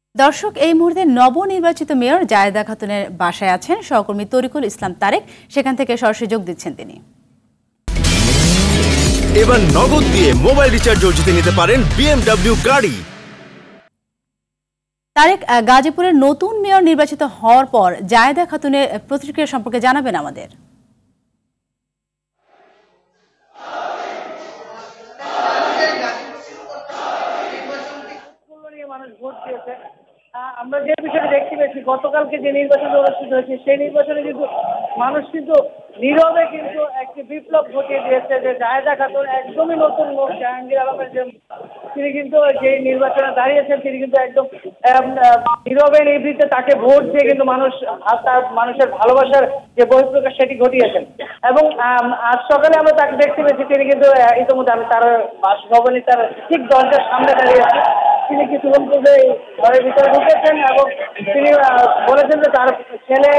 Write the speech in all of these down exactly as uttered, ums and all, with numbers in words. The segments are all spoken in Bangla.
দর্শক, এই মুহূর্তে নবনির্বাচিত মেয়র জায়েদা খাতুনের বাসায় আছেন সহকর্মী তরিকুল ইসলাম তারেক। সেখান থেকে সরাসরি যোগ দিচ্ছেন তিনি। এবার নগদ দিয়ে মোবাইল রিচার্জ জিতে নিতে পারেন বিএমডব্লিউ গাড়ি। তারেক, গাজীপুরের নতুন মেয়র নির্বাচিত হওয়ার পর জায়েদা খাতুনের প্রতিক্রিয়া সম্পর্কে জানাবেন আমাদের। মানুষ ভোট দিয়েছে। আমরা যে বিষয়টা দেখতে পেয়েছি, গতকালকে যে নির্বাচন অনুষ্ঠিত হয়েছে সেই নির্বাচনে কিন্তু মানুষ কিন্তু নীরবে কিন্তু একটি বিপ্লব ঘটিয়ে দিয়েছে যে জায়েদা খাতুন একদমই নতুন মুখ। জাহাঙ্গীর আলমের যে তিনি কিন্তু যে নির্বাচনে দাঁড়িয়েছেন তিনি কিন্তু একদম নীরবে নিবৃত্তে তাকে ভোট দিয়ে কিন্তু মানুষ তার মানুষের ভালোবাসার যে বহিঃপ্রকাশ সেটি ঘটিয়েছেন। এবং আজ সকালে আমরা তাকে দেখতে পেয়েছি তিনি কিন্তু ইতিমধ্যে আমি তার বাসভবনে তার ঠিক দরজার সামনে দাঁড়িয়েছি। তিনি কিছুক্ষণ পূর্বে ঘরের ভিতরে ঢুকেছেন এবং তিনি বলেছেন যে তার ছেলে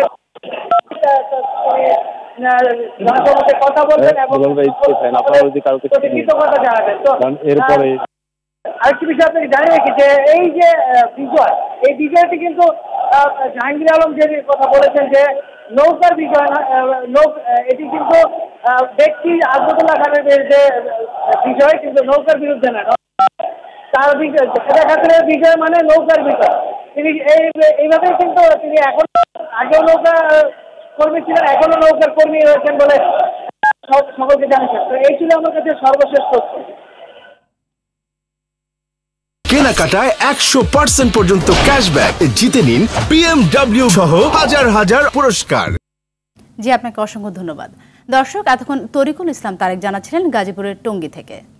জনসভাতে কথা বলবেন এবং কৃতজ্ঞতা জানাবেন। তো এরপরে আরেকটি বিষয় আপনাকে জানিয়ে রাখি যে এই যে বিজয়, এই বিজয়টি কিন্তু জাহাঙ্গীর আলম যে কথা বলেছেন যে নৌকার বিজয় না, নৌক এটি কিন্তু ব্যক্তি আজমতুল্লাহ খানের যে বিজয়, কিন্তু নৌকার বিরুদ্ধে না। তার বিজয় জায়েদা খাতুনের বিজয় মানে নৌকার বিজয়। তিনি এই এইভাবেই কিন্তু তিনি এখন আগেও নৌকা কর্মী ছিলেন, এখনো নৌকার কর্মী রয়েছেন বলে সকলকে জানিয়েছেন। তো এই ছিল আমার কাছে সর্বশেষ তথ্য। কেনাকাটায় একশো পার্সেন্ট পর্যন্ত ক্যাশব্যাক জিতে নিন বিএমডব্লিউ সহ হাজার হাজার পুরস্কার। জি, আপনাকে অসংখ্য ধন্যবাদ। দর্শক, এতক্ষণ তরিকুল ইসলাম তারেক জানাচ্ছিলেন গাজীপুরের টঙ্গী থেকে।